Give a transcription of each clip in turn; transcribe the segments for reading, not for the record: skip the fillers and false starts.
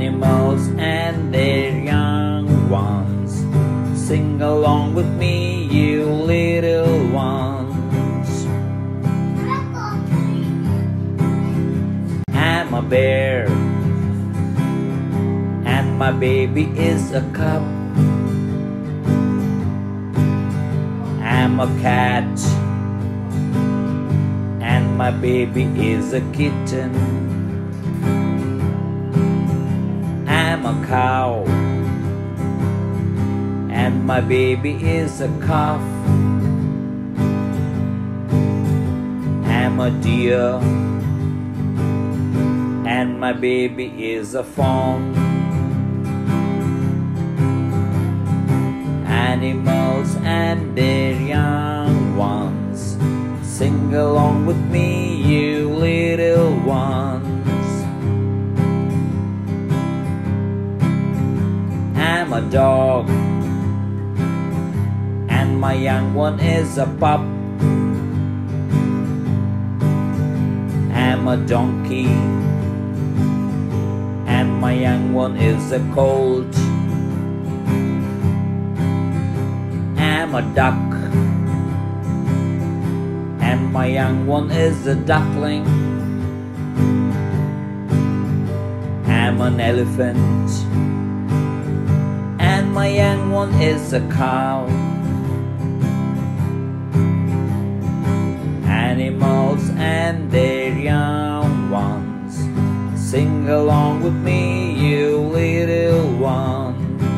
animals and their young ones. Sing along with me, you little ones. I'm a bear, and my baby is a cub. I'm a cat, and my baby is a kitten. I'm a cow, and my baby is a calf. I'm a deer, and my baby is a fawn. Animals and their young ones, sing along with me, you little ones. I'm a dog, and my young one is a pup. I'm a donkey, and my young one is a colt. I'm a duck, and my young one is a duckling. I'm an elephant, and my young one is a cow. Animals and their young ones, sing along with me, you little ones.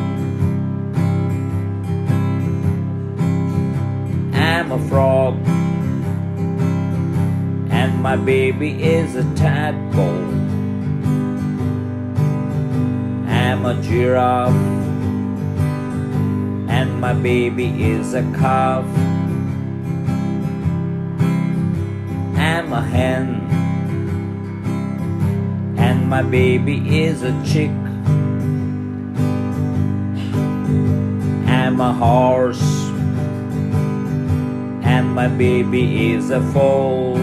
I'm a frog, and my baby is a tadpole. I'm a giraffe, and my baby is a calf. I'm a hen, and my baby is a chick. I'm a horse, and my baby is a foal.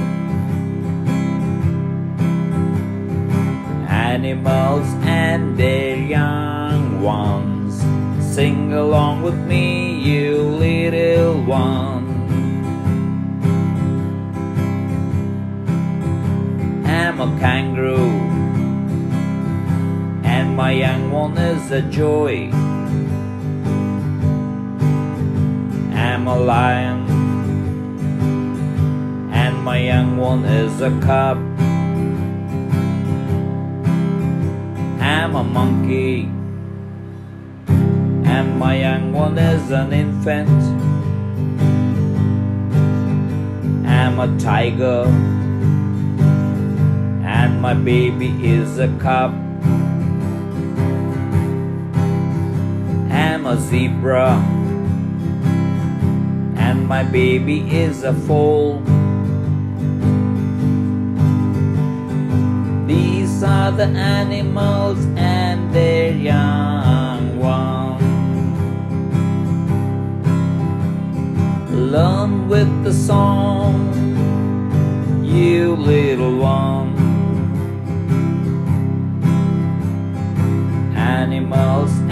Animals and their young ones, sing along with me, you little ones. I'm a kangaroo, and my young one is a joy. I'm a lion, and my young one is a cub. I'm a monkey, and my young one is an infant. I'm a tiger, and my baby is a cub. I'm a zebra, and my baby is a foal. These are the animals and their young ones. Learn with the song, you little one. Animals